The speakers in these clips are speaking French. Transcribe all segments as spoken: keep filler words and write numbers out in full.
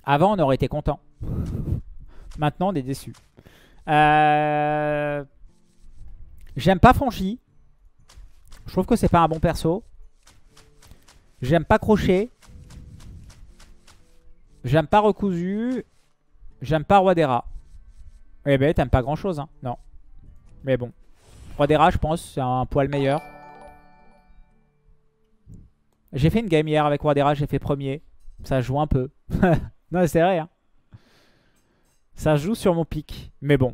Avant, on aurait été content. Maintenant, on est déçu. Euh... J'aime pas Franchi. Je trouve que c'est pas un bon perso. J'aime pas Crochet. J'aime pas Recousu. J'aime pas Roi des Rats. Eh ben, t'aimes pas grand chose, hein. Non. Mais bon. Roi des Rats, je pense, c'est un poil meilleur. J'ai fait une game hier avec Roi des Rats, j'ai fait premier. Ça joue un peu. Non, c'est vrai, hein. Ça joue sur mon pic. Mais bon.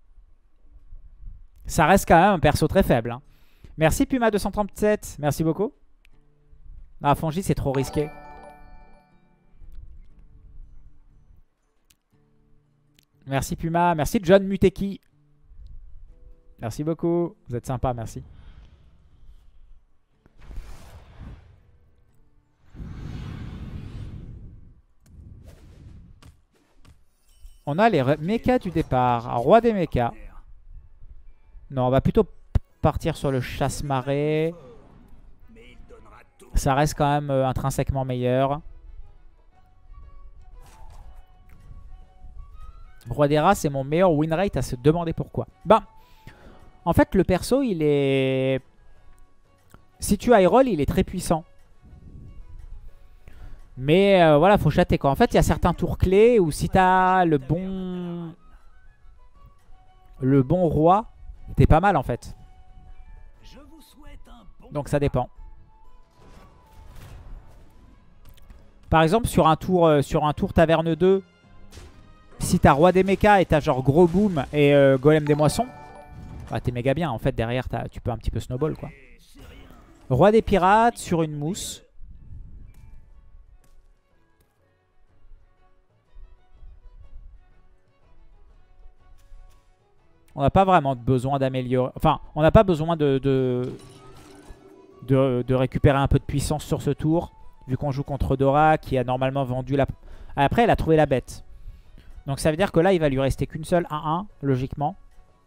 Ça reste quand même un perso très faible, hein. Merci Puma deux cent trente-sept. Merci beaucoup. Ah, Fongi, c'est trop risqué. Merci Puma. Merci John Muteki. Merci beaucoup. Vous êtes sympa, merci. On a les mechas du départ. Roi des mechas. Non, on va plutôt partir sur le chasse-marée. Ça reste quand même euh, intrinsèquement meilleur. Roi des Rats, c'est mon meilleur win rate à se demander pourquoi. Bah, en fait, le perso, il est... Si tu high roll, il est très puissant. Mais euh, voilà, faut chatter quoi. En fait, il y a certains tours clés où si t'as le bon... Le bon roi, t'es pas mal en fait. Donc ça dépend. Par exemple, sur un tour, euh, sur un tour Taverne deux, si t'as Roi des Mechas et t'as genre Gros Boom et euh, Golem des Moissons, bah, t'es méga bien. En fait, derrière, tu peux un petit peu snowball quoi. Roi des Pirates sur une mousse. On n'a pas vraiment besoin d'améliorer. Enfin, on n'a pas besoin de, de, de, de récupérer un peu de puissance sur ce tour. Vu qu'on joue contre Dora qui a normalement vendu la... Après, elle a trouvé la bête. Donc ça veut dire que là, il va lui rester qu'une seule un un, logiquement.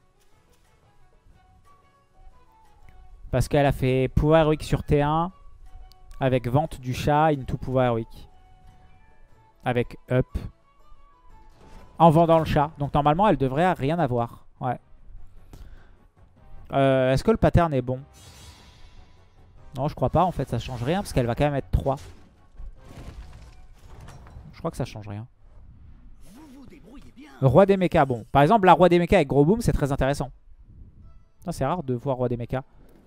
Parce qu'elle a fait pouvoir héroïque sur T un. Avec vente du chat, into pouvoir héroïque. Avec up. En vendant le chat. Donc normalement, elle devrait rien avoir. Ouais. Euh, Est-ce que le pattern est bon? Non, je crois pas. En fait, ça change rien parce qu'elle va quand même être trois. Je crois que ça change rien. Roi des mechas, bon. Par exemple, la Roi des mechas avec Gros Boom, c'est très intéressant. C'est rare de voir Roi des mechas.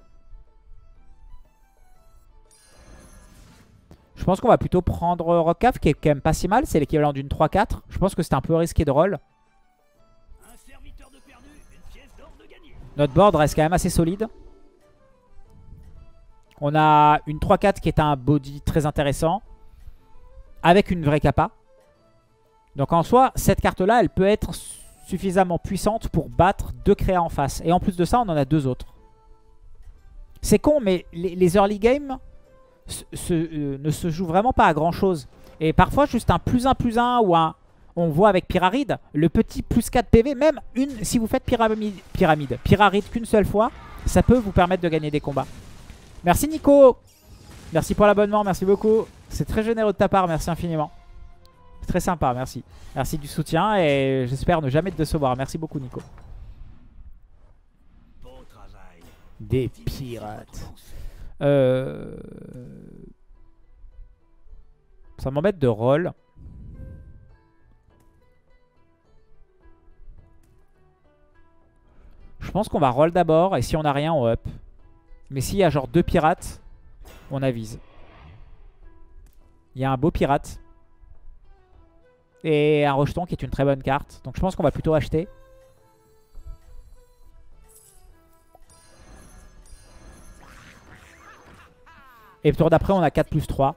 Je pense qu'on va plutôt prendre Rockcaf, qui est quand même pas si mal. C'est l'équivalent d'une trois quatre. Je pense que c'est un peu risqué de roll. Notre board reste quand même assez solide. On a une trois quatre qui est un body très intéressant. Avec une vraie capa. Donc en soi, cette carte-là, elle peut être suffisamment puissante pour battre deux créas en face. Et en plus de ça, on en a deux autres. C'est con, mais les, les early games se, se, euh, ne se jouent vraiment pas à grand-chose. Et parfois, juste un plus un plus un ou un... On voit avec Pyramide, le petit plus quatre P V, même une, si vous faites pyramide, pyramide, Pyramide qu'une seule fois, ça peut vous permettre de gagner des combats. Merci Nico. Merci pour l'abonnement, merci beaucoup. C'est très généreux de ta part, merci infiniment. C'est très sympa, merci. Merci du soutien et j'espère ne jamais te décevoir. Merci beaucoup Nico. Des pirates. Euh... Ça m'embête de roll. Je pense qu'on va roll d'abord et si on n'a rien, on up. Mais s'il y a genre deux pirates, on avise. Il y a un beau pirate. Et un rejeton qui est une très bonne carte. Donc je pense qu'on va plutôt acheter. Et le tour d'après, on a quatre plus trois.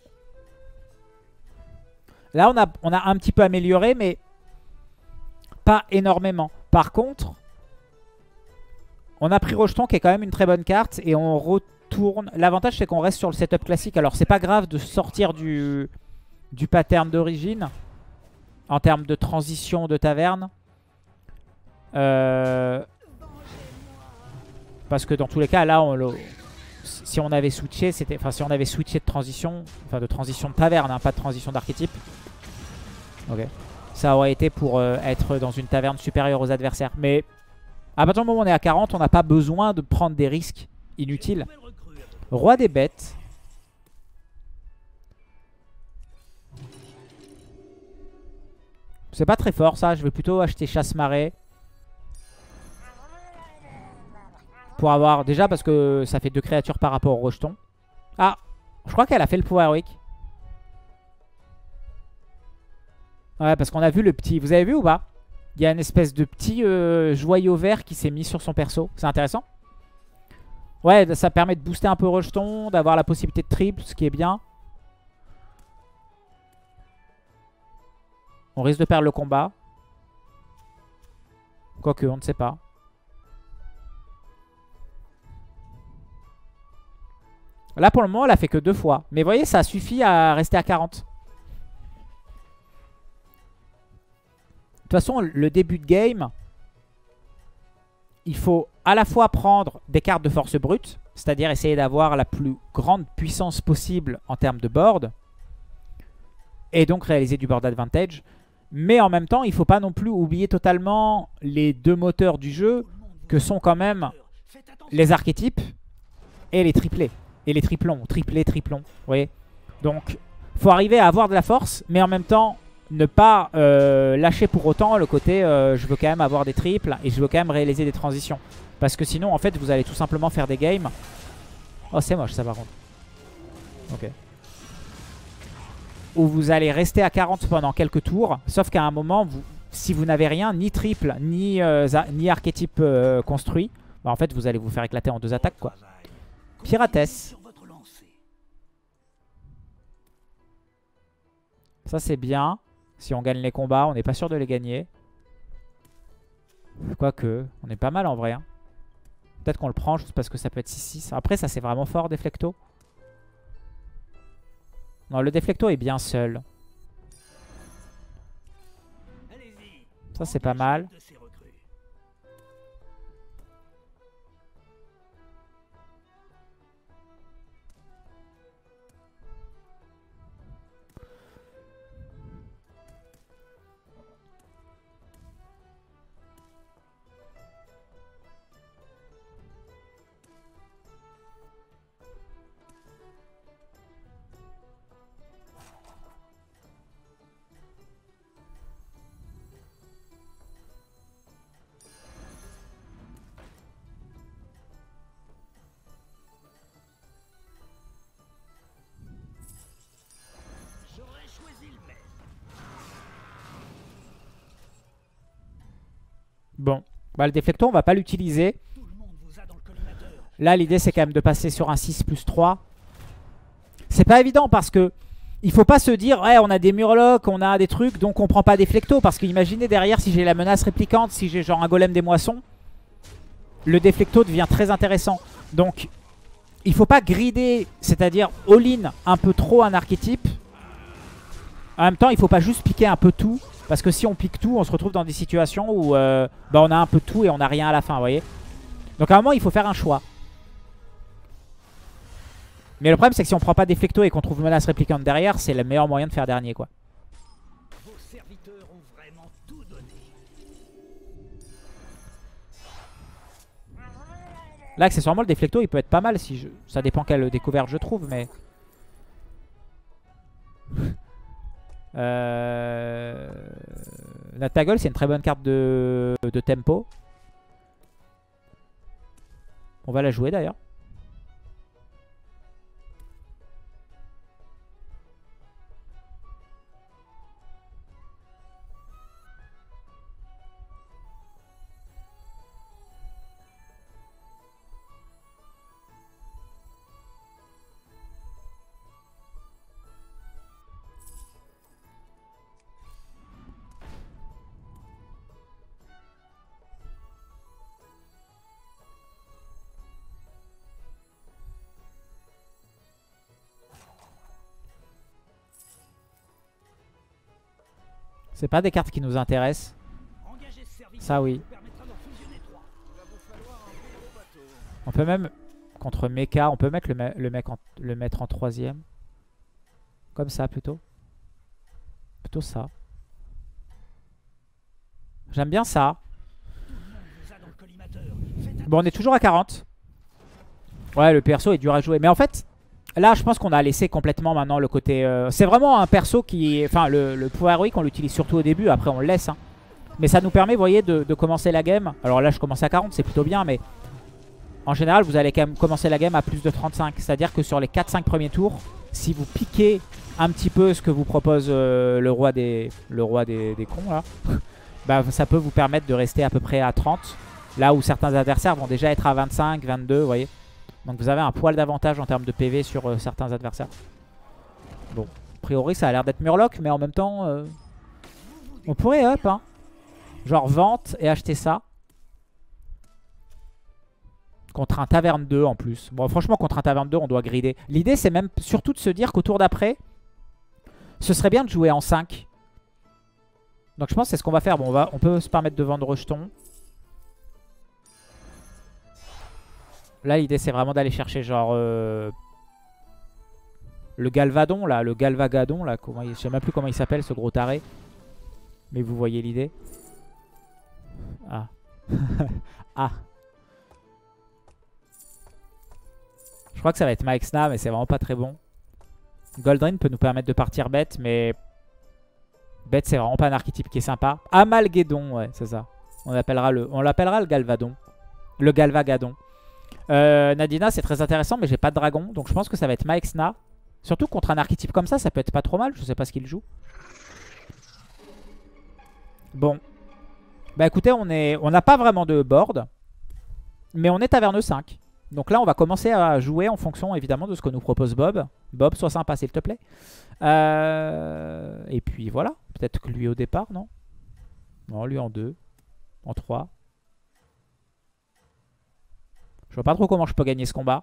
Là, on a, on a un petit peu amélioré, mais pas énormément. Par contre... On a pris Rejeton qui est quand même une très bonne carte et on retourne. L'avantage c'est qu'on reste sur le setup classique. Alors c'est pas grave de sortir du, du pattern d'origine en termes de transition de taverne. Euh, parce que dans tous les cas là, on, si on avait switché, c'était, enfin si on avait switché de transition, enfin de transition de taverne, hein, pas de transition d'archétype, Ok. Ça aurait été pour euh, être dans une taverne supérieure aux adversaires. Mais à partir du moment où on est à quarante, on n'a pas besoin de prendre des risques inutiles. Roi des bêtes. C'est pas très fort ça. Je vais plutôt acheter chasse-marée. Pour avoir... Déjà parce que ça fait deux créatures par rapport au rejeton. Ah, je crois qu'elle a fait le pouvoir héroïque. Ouais, parce qu'on a vu le petit... Vous avez vu ou pas? Il y a une espèce de petit euh, joyau vert qui s'est mis sur son perso. C'est intéressant. Ouais, ça permet de booster un peu rejeton, d'avoir la possibilité de triple, ce qui est bien. On risque de perdre le combat. Quoique, on ne sait pas. Là, pour le moment, elle a fait que deux fois. Mais vous voyez, ça suffit à rester à quarante. De toute façon, le début de game, il faut à la fois prendre des cartes de force brute, c'est-à-dire essayer d'avoir la plus grande puissance possible en termes de board, et donc réaliser du board advantage. Mais en même temps, il ne faut pas non plus oublier totalement les deux moteurs du jeu, que sont quand même les archétypes et les triplés. Et les triplons, triplés, triplons, vous voyez. Donc, il faut arriver à avoir de la force, mais en même temps, ne pas euh, lâcher pour autant le côté euh, je veux quand même avoir des triples et je veux quand même réaliser des transitions. Parce que sinon, en fait, vous allez tout simplement faire des games. Oh, c'est moche ça par contre. Ok. Où vous allez rester à quarante pendant quelques tours. Sauf qu'à un moment, vous, si vous n'avez rien, ni triple, ni, euh, ni archétype euh, construit, bah, en fait, vous allez vous faire éclater en deux attaques, quoi. Piratesse. Ça, c'est bien. Si on gagne les combats, on n'est pas sûr de les gagner. Quoique, on est pas mal en vrai. Hein. Peut-être qu'on le prend juste parce que ça peut être six six. Après, ça c'est vraiment fort, Deflecto. Non, le Deflecto est bien seul. Ça, c'est pas mal. Bon, bah, le Deflecto, on va pas l'utiliser. Là, l'idée, c'est quand même de passer sur un six plus trois. C'est pas évident parce que il faut pas se dire, ouais, on a des murlocs, on a des trucs, donc on prend pas Deflecto. Parce que imaginez derrière, si j'ai la menace réplicante, si j'ai genre un golem des moissons, le Deflecto devient très intéressant. Donc, il faut pas grider, c'est-à-dire all-in un peu trop un archétype. En même temps, il faut pas juste piquer un peu tout. Parce que si on pique tout, on se retrouve dans des situations où euh, bah on a un peu tout et on n'a rien à la fin, vous voyez. Donc à un moment, il faut faire un choix. Mais le problème, c'est que si on prend pas Deflecto et qu'on trouve menace réplicante derrière, c'est le meilleur moyen de faire dernier, quoi. Vos serviteurs ont vraiment tout donné. Là, accessoirement, le Deflecto, il peut être pas mal. Si je... Ça dépend quelle découverte je trouve, mais... Euh... Natagol, c'est une très bonne carte de... de tempo. On va la jouer d'ailleurs. C'est pas des cartes qui nous intéressent. Ça oui. On peut même, contre Mecha, on peut mettre le, me le, mec en, le mettre en troisième. Comme ça plutôt. Plutôt ça. J'aime bien ça. Bon, on est toujours à quarante. Ouais, le perso est dur à jouer. Mais en fait, là, je pense qu'on a laissé complètement maintenant le côté... Euh, c'est vraiment un perso qui... Enfin, le, le pouvoir héroïque, on l'utilise surtout au début. Après, on le laisse. Hein. Mais ça nous permet, vous voyez, de, de commencer la game. Alors là, je commence à quarante, c'est plutôt bien. Mais en général, vous allez quand même commencer la game à plus de trente-cinq. C'est-à-dire que sur les quatre cinq premiers tours, si vous piquez un petit peu ce que vous propose euh, le roi des, le roi des, des cons, là, bah, ça peut vous permettre de rester à peu près à trente. Là où certains adversaires vont déjà être à vingt-cinq, vingt-deux, vous voyez. Donc vous avez un poil d'avantage en termes de P V sur euh, certains adversaires. Bon, a priori ça a l'air d'être Murloc, mais en même temps, euh, on pourrait up, hein. Genre vente et acheter ça. Contre un Taverne deux en plus. Bon, franchement, contre un Taverne deux, on doit grider. L'idée, c'est même surtout de se dire qu'au tour d'après, ce serait bien de jouer en cinq. Donc je pense que c'est ce qu'on va faire. Bon, on, va, on peut se permettre de vendre rejeton. Là, l'idée, c'est vraiment d'aller chercher genre... Euh, le Galvadon, là. Le Galvagadon, là. Comment il, je sais même plus comment il s'appelle, ce gros taré. Mais vous voyez l'idée. Ah. Ah. Je crois que ça va être Maexna, mais c'est vraiment pas très bon. Goldrin peut nous permettre de partir bête, mais... Bête, c'est vraiment pas un archétype qui est sympa. Amalguédon, ouais, c'est ça. On l'appellera le, on l'appellera le Galvadon. Le Galvagadon. Euh, Nadina, c'est très intéressant, mais j'ai pas de dragon. Donc je pense que ça va être Maexna. Surtout contre un archétype comme ça, ça peut être pas trop mal. Je sais pas ce qu'il joue. Bon. Bah écoutez, on est, on n'a pas vraiment de board. Mais on est taverne cinq. Donc là, on va commencer à jouer en fonction, évidemment, de ce que nous propose Bob. Bob, sois sympa, s'il te plaît. Euh, et puis voilà. Peut-être que lui au départ, non? Non, lui en deux. En trois. Je vois pas trop comment je peux gagner ce combat.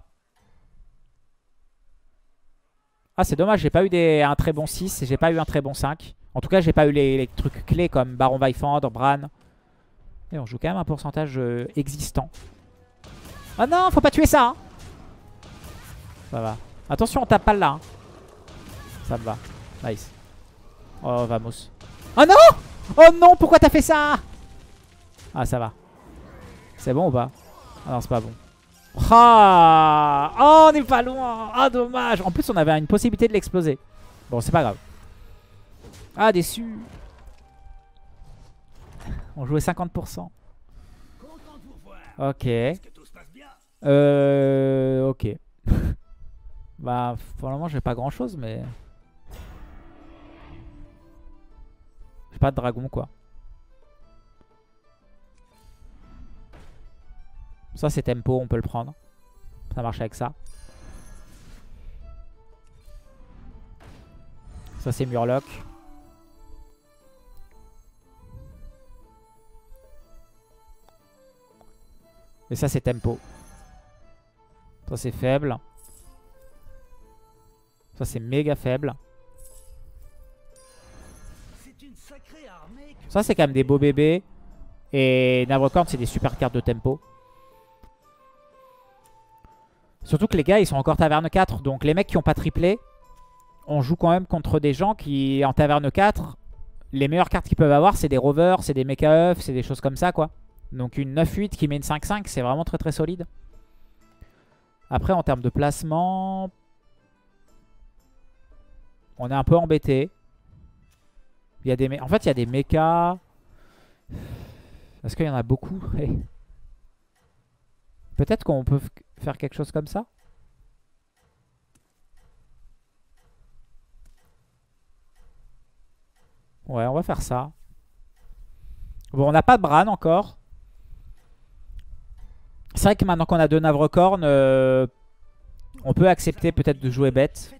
Ah, c'est dommage, j'ai pas eu des, un très bon six et j'ai pas eu un très bon cinq. En tout cas, j'ai pas eu les, les trucs clés comme Baron Vaifandre, Bran. Et on joue quand même un pourcentage euh, existant. Oh non, faut pas tuer ça, hein. Ça va. Attention, on tape pas là, hein. Ça me va. Nice. Oh, vamos. Oh non! Oh non, pourquoi t'as fait ça? Ah, ça va. C'est bon ou pas? Ah non, c'est pas bon. Ah, oh, on est pas loin. Ah, dommage. En plus, on avait une possibilité de l'exploser. Bon, c'est pas grave. Ah, déçu. On jouait cinquante pour cent. Ok. Euh... Ok. Bah, pour le moment, j'ai pas grand chose, mais... J'ai pas de dragon, quoi. Ça, c'est tempo, on peut le prendre. Ça marche avec ça. Ça, c'est Murloc. Et ça, c'est tempo. Ça, c'est faible. Ça, c'est méga faible. Ça, c'est quand même des beaux bébés. Et Navrecorn, c'est des super cartes de tempo. Surtout que les gars, ils sont encore taverne quatre. Donc les mecs qui n'ont pas triplé, on joue quand même contre des gens qui, en taverne quatre, les meilleures cartes qu'ils peuvent avoir, c'est des rovers, c'est des mecha œufs, c'est des choses comme ça, quoi. Donc une neuf huit qui met une cinq cinq, c'est vraiment très très solide. Après, en termes de placement, on est un peu embêté. Il y a des, en fait, il y a des mechas. Est-ce qu'il y en a beaucoup? Peut-être qu'on peut faire quelque chose comme ça. Ouais, on va faire ça. Bon, on n'a pas de Bran encore. C'est vrai que maintenant qu'on a deux Navrecorn, euh, on peut accepter peut-être de jouer bête.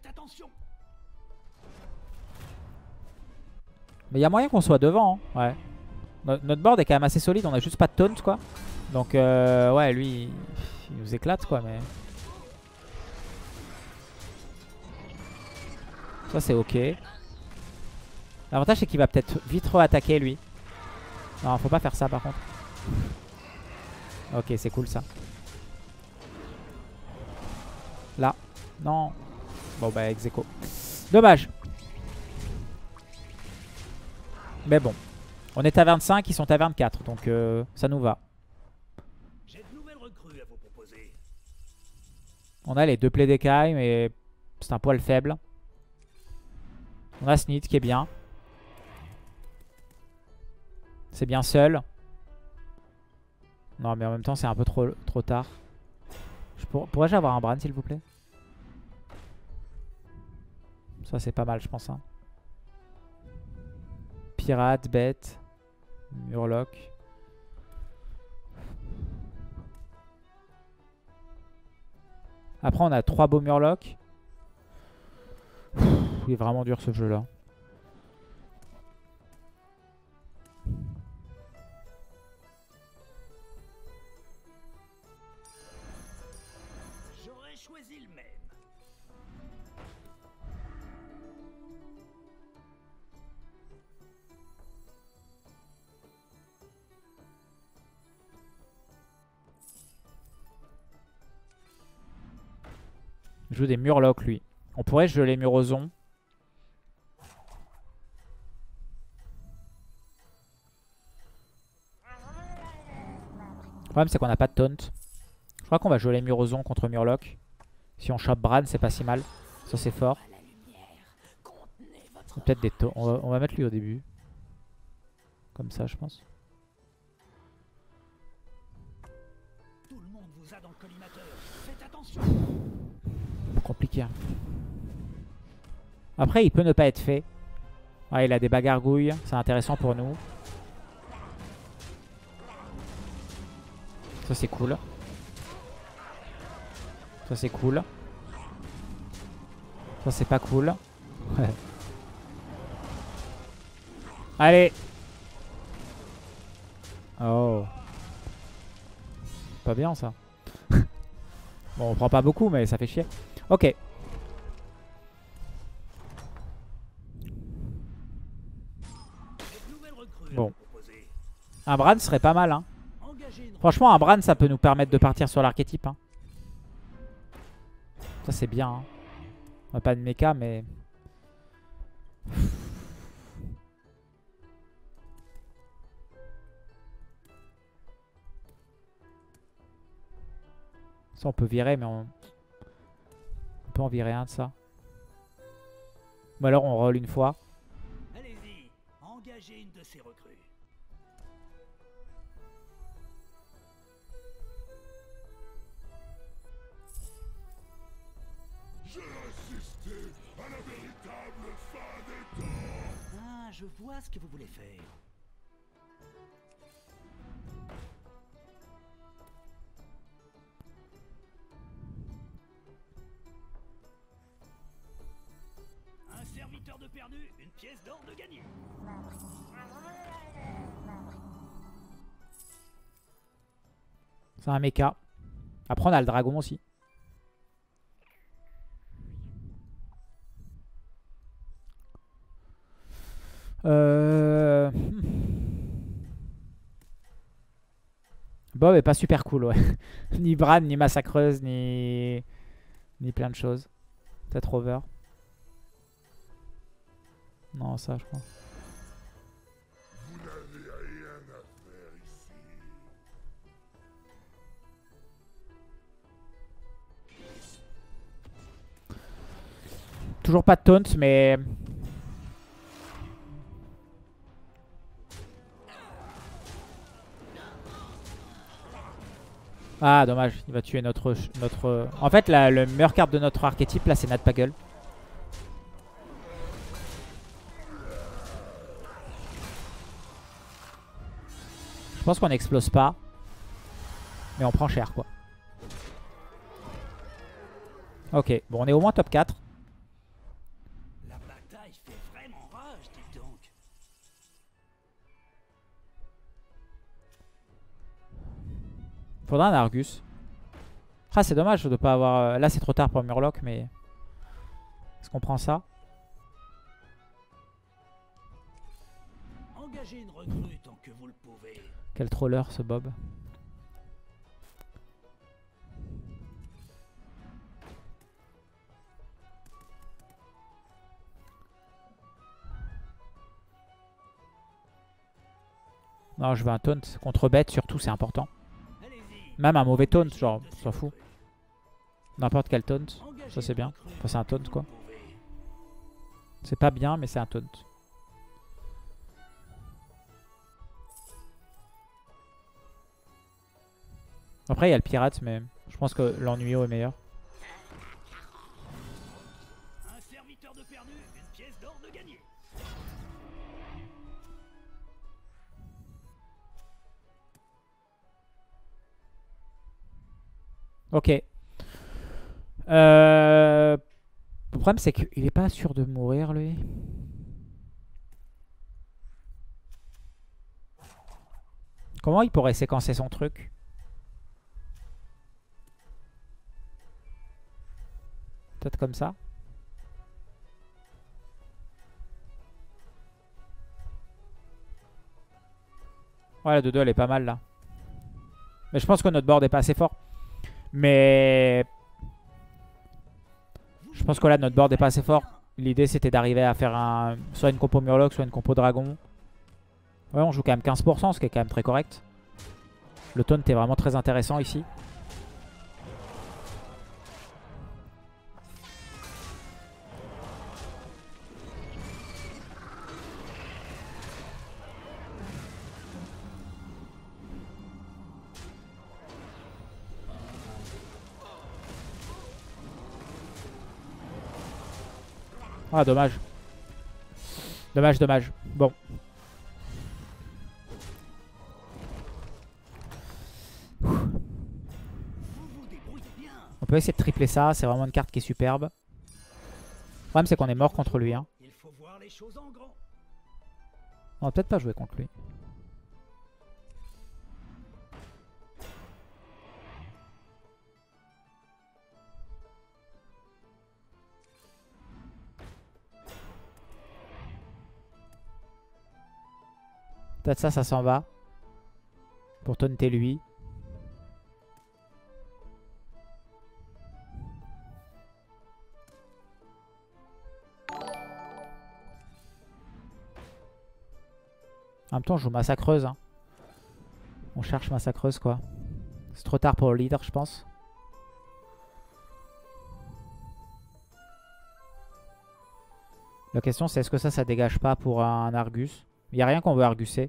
Mais il y a moyen qu'on soit devant. Hein. Ouais. No- notre board est quand même assez solide. On a juste pas de taunt, quoi. Donc, euh, ouais, lui, il nous éclate, quoi. Mais ça, c'est ok. L'avantage, c'est qu'il va peut-être vite re-attaquer, lui. Non, faut pas faire ça, par contre. Ok, c'est cool, ça. Là. Non. Bon, bah, ex aequo. Dommage. Mais bon. On est à vingt-cinq, ils sont à vingt-quatre. Donc euh, ça nous va. J'ai de nouvelles recrues à vous proposer. On a les deux plaies d'écailles, mais c'est un poil faible. On a Snit qui est bien. C'est bien seul. Non, mais en même temps, c'est un peu trop, trop tard. Je pour... Pourrais-je avoir un Bran, s'il vous plaît? Ça, c'est pas mal, je pense. Hein. Pirate, bête, Murloc. Après, on a trois beaux Murlocs. Il est vraiment dur, ce jeu-là. J'aurais choisi le même. Il joue des Murlocs, lui. On pourrait geler Murozon. Le problème, c'est qu'on n'a pas de taunt. Je crois qu'on va geler Murozon contre Murloc. Si on chope Bran, c'est pas si mal. Ça, c'est fort. Peut-être des taunts. On va, on va mettre lui au début. Comme ça, je pense. Tout le monde vous a dans le collimateur. Faites attention. Compliqué. Hein. Après, il peut ne pas être fait. Ouais, il a des bagargouilles. C'est intéressant pour nous. Ça, c'est cool. Ça, c'est cool. Ça, c'est pas cool. Allez. Oh. Pas bien, ça. Bon, on prend pas beaucoup, mais ça fait chier. Ok. Bon. Un Bran serait pas mal, hein. Franchement, un Bran, ça peut nous permettre de partir sur l'archétype. Hein. Ça, c'est bien. Hein. On n'a pas de méca, mais... Ça, on peut virer, mais on... on peut en virer un de ça. Ou alors, on roll une fois. Allez-y, engagez une de ces recrues. J'ai assisté à la véritable fin des temps. Ah, je vois ce que vous voulez faire. Un serviteur de perdu, une pièce d'or de gagné. C'est un mecha. Après, on a le dragon aussi. Euh... Bob est pas super cool, ouais. Ni Bran, ni massacreuse, ni... Ni plein de choses. Peut-être over. Non, ça, je crois. Vous n'avez rien à faire ici. Toujours pas de taunt, mais... Ah, dommage. Il va tuer notre... notre... En fait, la, le meilleur carte de notre archétype, là, c'est Natpagel. Je pense qu'on n'explose pas. Mais on prend cher, quoi. Ok. Bon, on est au moins top quatre. La bataille fait vraiment rage, dites donc. Faudra un Argus. Ah, c'est dommage de pas avoir... Là, c'est trop tard pour Murloc, mais... Est-ce qu'on prend ça? Engagez une recrue tant que vous le pouvez. Quel troller, ce Bob. Non, je veux un taunt. Contre bête, surtout, c'est important. Allez-y. Même un mauvais taunt, genre, on s'en fout. N'importe quel taunt. Engagez Ça, c'est bien. votre Enfin, c'est un taunt, quoi. vous pouvez. C'est pas bien, mais c'est un taunt. Après, il y a le pirate, mais je pense que l'ennuyau est meilleur. Un serviteur de perdu, une pièce d'or de gagné. Ok. Euh... Le problème, c'est qu'il est pas sûr de mourir, lui. Comment il pourrait séquencer son truc? Peut-être comme ça. Ouais, la deux deux, elle est pas mal, là. Mais je pense que notre board est pas assez fort. Mais... Je pense que là, notre board est pas assez fort. L'idée, c'était d'arriver à faire un... soit une compo Murloc, soit une compo Dragon. Ouais, on joue quand même quinze pour cent, ce qui est quand même très correct. Le taunt est vraiment très intéressant ici. Ah, dommage. Dommage, dommage. Bon. Vous vous débrouillez bien. On peut essayer de tripler ça. C'est vraiment une carte qui est superbe. Le problème, c'est qu'on est mort contre lui. Hein. Il faut voir les choses en grand. On va peut-être pas jouer contre lui. Peut-être ça, ça s'en va. Pour taunter lui. En même temps, on joue massacreuse. Hein. On cherche massacreuse, quoi. C'est trop tard pour le leader, je pense. La question, c'est est-ce que ça, ça dégage pas pour un Argus? Il n'y a rien qu'on veut arguser.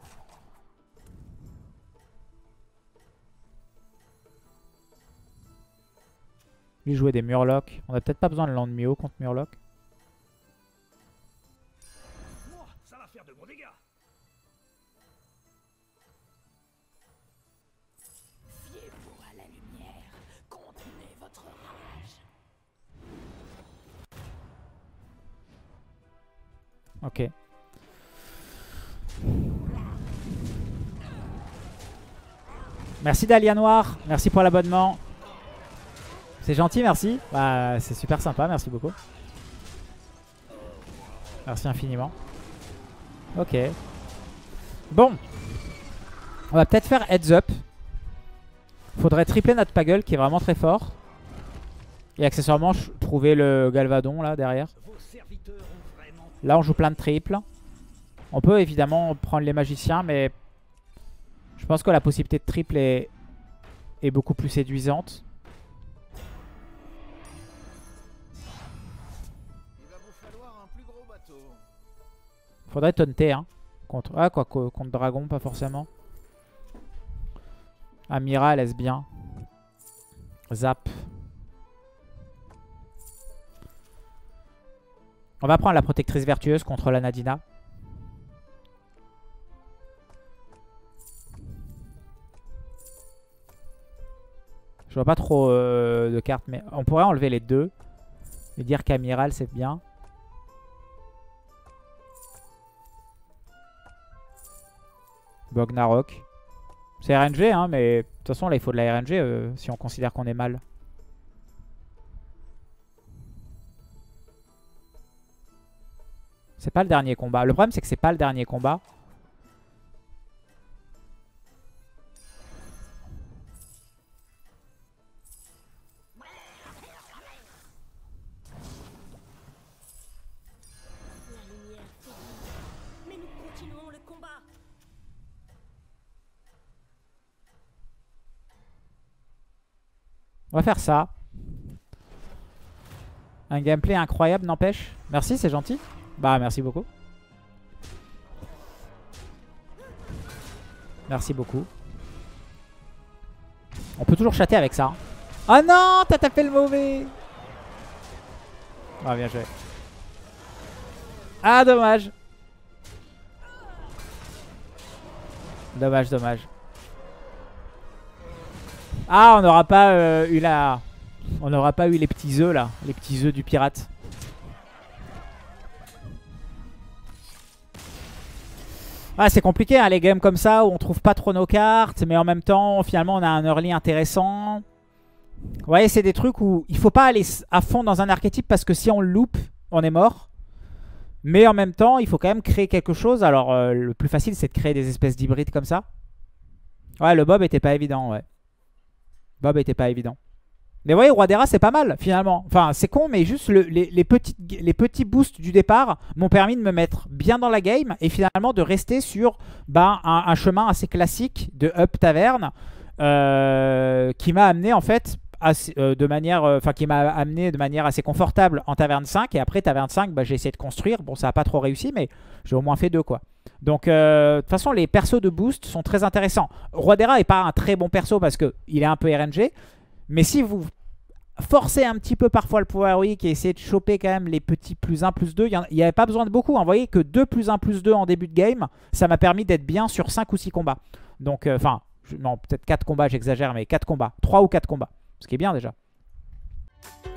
Lui jouer des Murlocs. On a peut-être pas besoin de Land Mio contre Murloc. Moi, ça va faire de gros dégâts. Fiez-vous à la lumière, contenez votre rage. Ok. Merci Dahlia Noir. Merci pour l'abonnement. C'est gentil, merci. Bah, c'est super sympa, merci beaucoup. Merci infiniment. Ok. Bon. On va peut-être faire heads up. Faudrait tripler notre Paggle qui est vraiment très fort. Et accessoirement trouver le Galvadon là derrière. Vos serviteurs ont vraiment... Là on joue plein de triples. On peut évidemment prendre les magiciens, mais je pense que la possibilité de triple est, est beaucoup plus séduisante. Il va vous falloir un plus gros bateau. Faudrait taunter hein. Contre... Ah quoi, contre Dragon pas forcément. Amira elle laisse bien. Zap. On va prendre la protectrice vertueuse contre la Nadina. Je vois pas trop euh, de cartes, mais on pourrait enlever les deux. Et dire qu'Amiral c'est bien. Bognarok. C'est R N G, hein, mais de toute façon là il faut de la R N G euh, si on considère qu'on est mal. C'est pas le dernier combat. Le problème c'est que c'est pas le dernier combat. La lumière faiblit, mais nous continuons le combat. On va faire ça. Un gameplay incroyable, n'empêche. Merci, c'est gentil. Bah, merci beaucoup. Merci beaucoup. On peut toujours chatter avec ça. Oh non, t'as tapé le mauvais. Ah, bien joué. Ah, dommage. Dommage, dommage. Ah, on n'aura pas euh, eu la... On n'aura pas eu les petits œufs là. Les petits œufs du pirate. Ah, c'est compliqué hein, les games comme ça où on trouve pas trop nos cartes. Mais en même temps, finalement, on a un early intéressant. Vous voyez, c'est des trucs où il faut pas aller à fond dans un archétype parce que si on le loupe, on est mort. Mais en même temps, il faut quand même créer quelque chose. Alors, euh, le plus facile, c'est de créer des espèces d'hybrides comme ça. Ouais, le Bob était pas évident, ouais. Bob était pas évident. Mais vous voyez, Roi des Rats, c'est pas mal, finalement. Enfin, c'est con, mais juste le, les, les, petites, les petits boosts du départ m'ont permis de me mettre bien dans la game et finalement de rester sur bah, un, un chemin assez classique de Up Taverne euh, qui m'a amené, en fait... Assez, euh, de manière, enfin euh, qui m'a amené de manière assez confortable en Taverne cinq. Et après Taverne cinq, bah, j'ai essayé de construire. Bon, ça n'a pas trop réussi, mais j'ai au moins fait deux, quoi. Donc, euh, de toute façon, les persos de boost sont très intéressants. Roi des Rats n'est pas un très bon perso parce qu'il est un peu R N G. Mais si vous forcez un petit peu parfois le Power Week et essayez de choper quand même les petits plus un, plus deux, il n'y avait pas besoin de beaucoup. Hein. Vous voyez que deux plus un, plus deux en début de game, ça m'a permis d'être bien sur cinq ou six combats. Donc, enfin, euh, non, peut-être quatre combats, j'exagère, mais quatre combats. trois ou quatre combats. Ce qui est bien déjà.